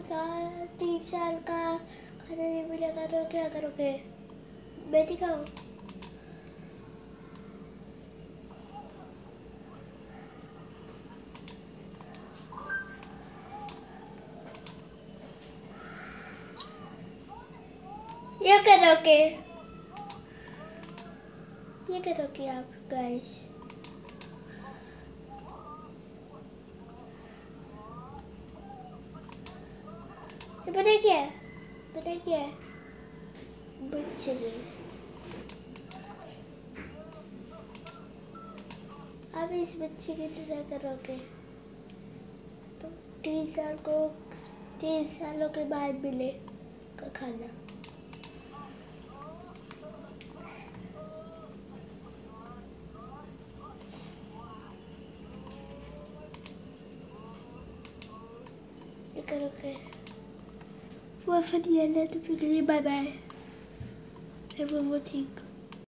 3 साल का खाना नहीं मिलेगा तो क्या करोगे? बेटी खाओ। ये करोगे आप गाइस? ये पता क्या है? बच्चे आप इस बच्चे की तरह करोगे तो 3 सालों के बाद मिलेगा खाना। ये करोगे? वो फिर ये ले तो फिर bye bye. everyone will take